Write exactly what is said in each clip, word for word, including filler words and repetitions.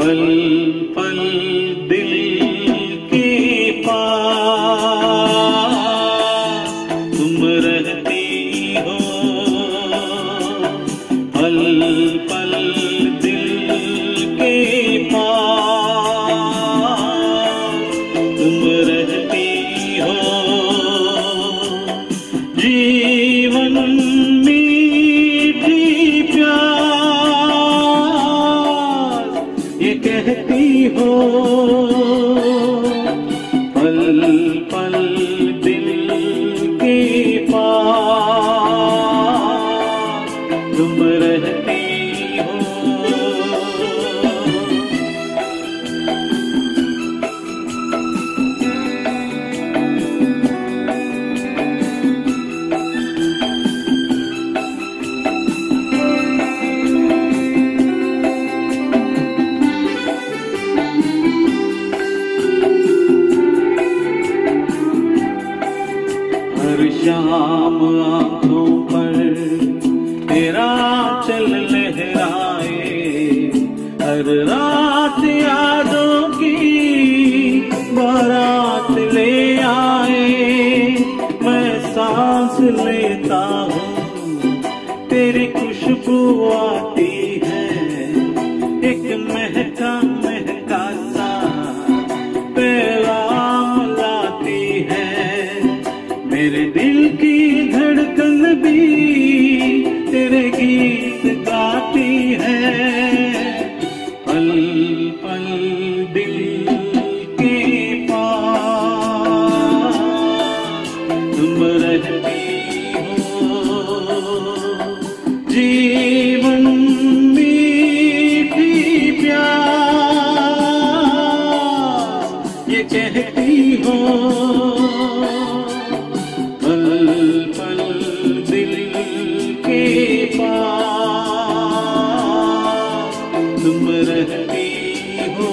पल पल दिल के पास तुम रहती हो, पल पल दिल के पास तुम रहती हो। जीवन मीठी प्यास ये कहती हो, पल पल दिल के पास तुम रहती हो। हर शाम आँखों पर तेरा चल लहराए, हर रात यादों की बारात ले आए। मैं सांस लेता हूँ तेरी खुशबू आती है, एक महका महका सा पैगाम लाती है। मेरे दिल की धड़कन भी तेरे गीत गाती है, पल पल दिल के पास तुम रहती हो। जीवन मीठी प्यास ये कहती हो, पल पल दिल के पास तुम रहती हो।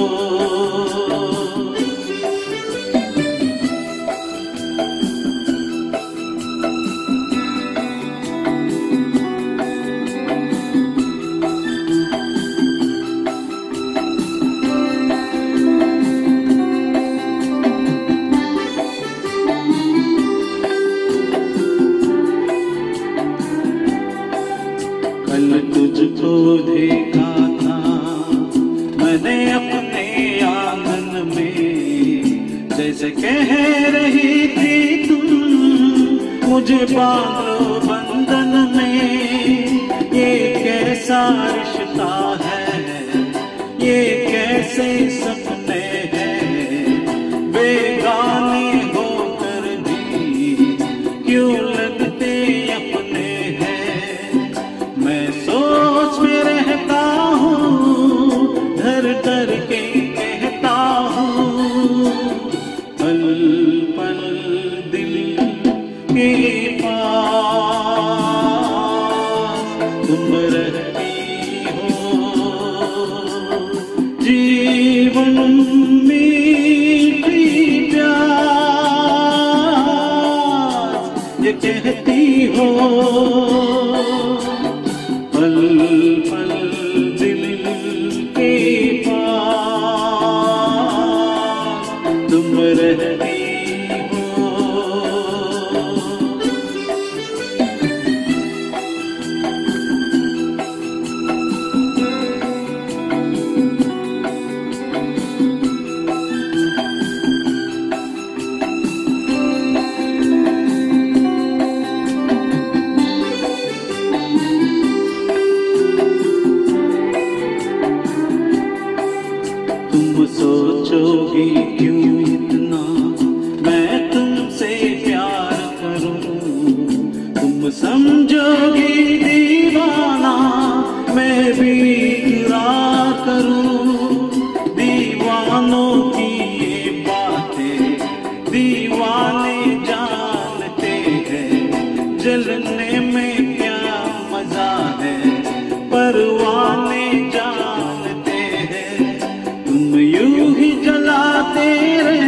कल तुझको देखा था मैंने अपने आंगन में, जैसे कह रही थी तुम मुझे बांधो बंधन में। ये कैसा रिश्ता है, ये कैसे सपने हैं, बेगाने होकर भी क्यों लगते अपने हैं। मैं सोच में रहता हूँ, डर डर के कहता हूँ, पल पल दिल के पास तुम रहती हो। जीवन मीठी प्यास ये कहती हो, पल पल दिल के पास तुम रहती हो। तुम सोचोगी क्यों इतना मैं तुमसे प्यार करूं, तुम समझोगी दीवाना मैं भी इकरार करूं। दीवानों की ये बातें दीवाने जानते हैं, जलने में क्या मजा है परवाने जानते हैं। तुम यूं ही जलाते रहे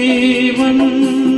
जीवन